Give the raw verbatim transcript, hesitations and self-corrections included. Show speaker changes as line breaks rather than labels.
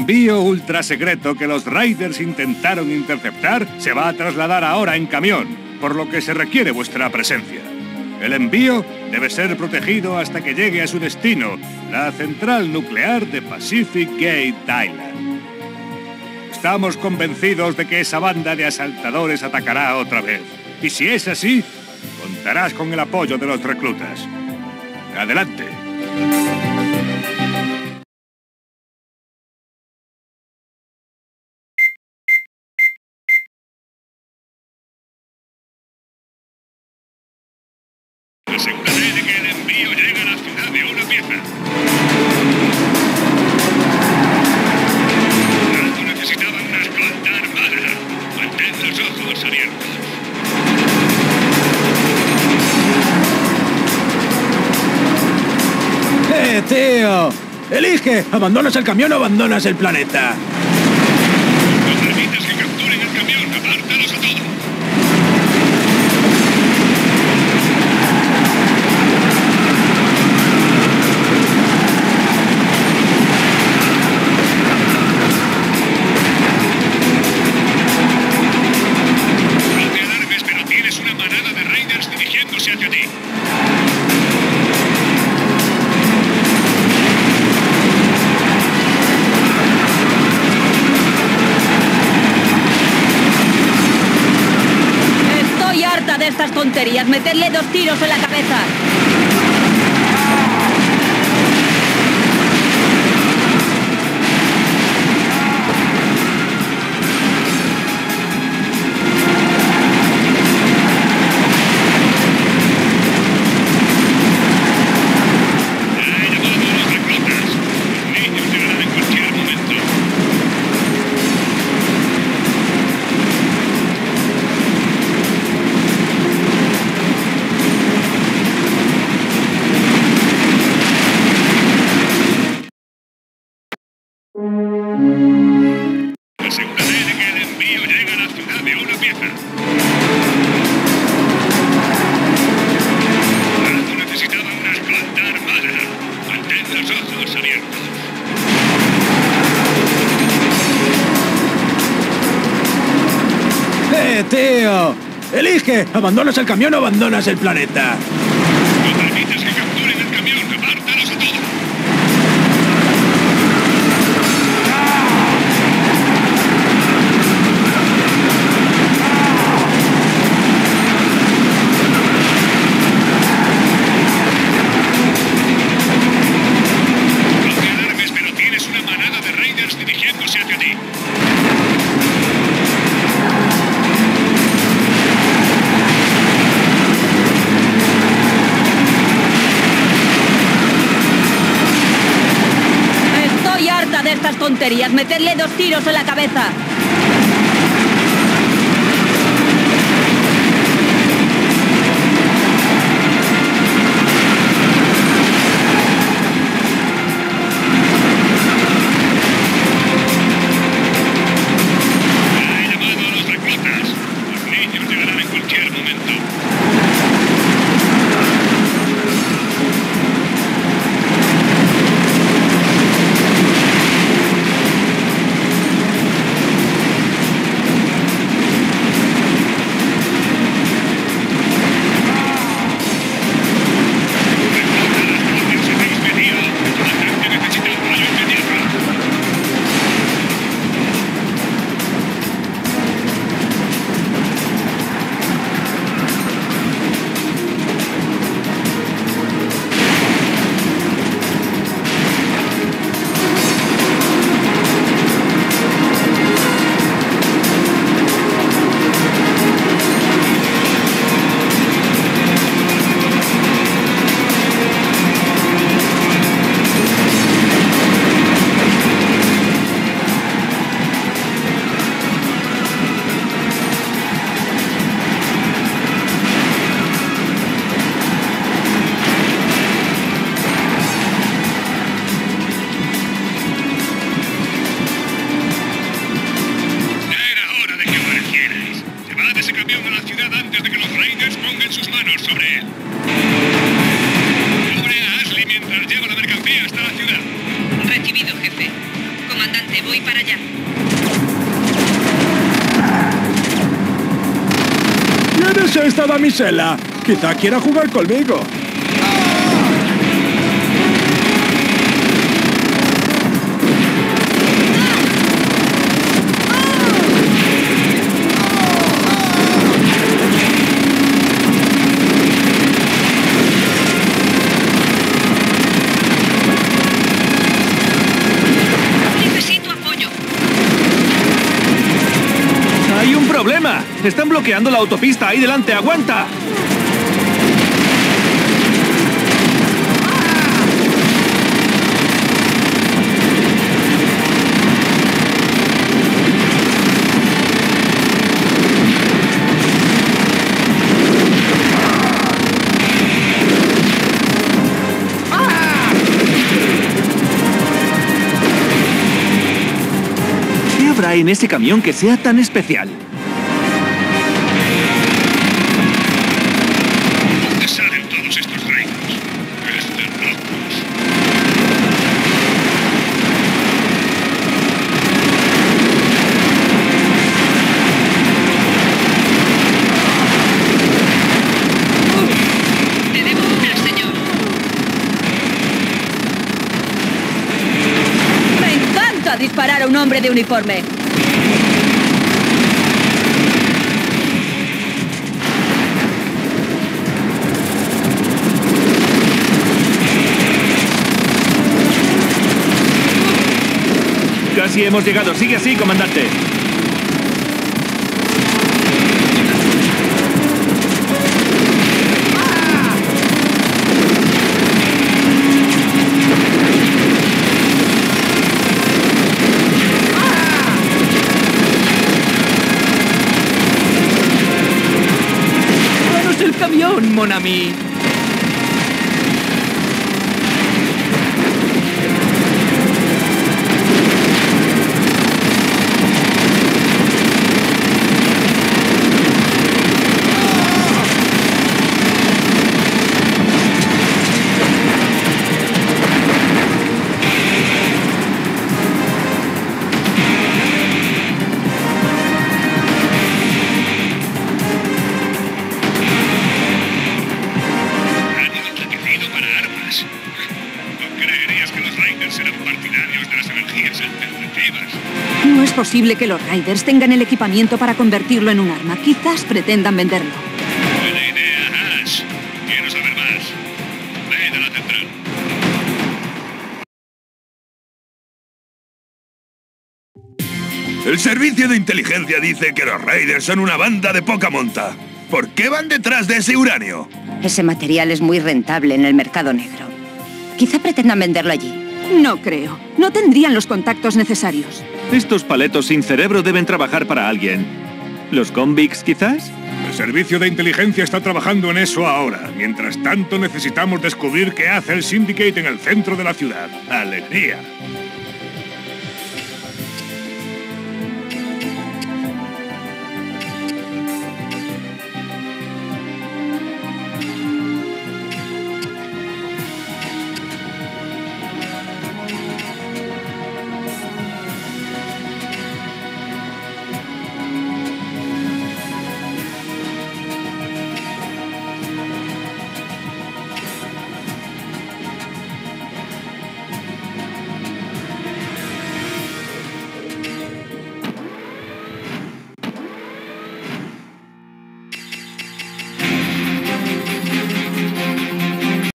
envío ultra secreto que los Raiders intentaron interceptar se va a trasladar ahora en camión, por lo que se requiere vuestra presencia. El envío debe ser protegido hasta que llegue a su destino, la central nuclear de Pacific Gate Island. Estamos convencidos de que esa banda de asaltadores atacará otra vez. Y si es así, contarás con el apoyo de los reclutas. Adelante.
Asegúrate de que el envío llegue a la ciudad de una pieza. Algo necesitaba una escolta armada. Mantén los ojos abiertos.
¡Eh, tío! ¡Elige! ¿Abandonas el camión o abandonas el planeta?
No permitas que capturen el camión. Apártalos a todos. No te alarmes, pero tienes una manada de Raiders dirigiéndose hacia ti.
Estoy harta de estas tonterías. Metedle dos tiros en la cabeza.
He llamado a los reclutas. Los niños llegarán en cualquier momento. Asegúrate de que el envío llegue a la ciudad de una pieza. Algo necesitaba una escolta armada. Mantén los ojos abiertos.
¡Eh, tío! ¡Elige! ¿Abandonas el camión o abandonas el planeta?
No permitas que capturen el camión. Apártalos a todos. No te alarmes, pero tienes una manada de Raiders dirigiéndose hacia ti.
Estoy harta de estas tonterías. Metedle dos tiros en la cabeza.
He llamado a los reclutas. Los niños llegarán en cualquier momento.
Voy para allá.
¿Quién es esta damisela? Quizá quiera jugar conmigo.
Necesito apoyo.
¡Hay un problema! ¡Están bloqueando la autopista ahí delante! ¡Aguanta! ¿Qué habrá en ese camión que sea tan especial?
¿Dónde salen todos estos raiders? Es de locos.
Te debo una, señor. Me encanta disparar a un hombre de uniforme.
Casi hemos llegado. Sigue así, comandante.
¡Danos el camión, mon ami!
Han enriquecido para armas. No creerías que los raiders eran partidarios de las energías alternativas.
No es posible que los Raiders tengan el equipamiento para convertirlo en un arma. Quizás pretendan venderlo.
Buena idea, Ash. Quiero saber más. Ven a la central.
El servicio de inteligencia dice que los Raiders son una banda de poca monta. ¿Por qué van detrás de ese uranio?
Ese material es muy rentable en el mercado negro. Quizá pretendan venderlo allí.
No creo. No tendrían los contactos necesarios.
Estos paletos sin cerebro deben trabajar para alguien. ¿Los convicts, quizás?
El servicio de inteligencia está trabajando en eso ahora. Mientras tanto, necesitamos descubrir qué hace el Syndicate en el centro de la ciudad. ¡Alegría!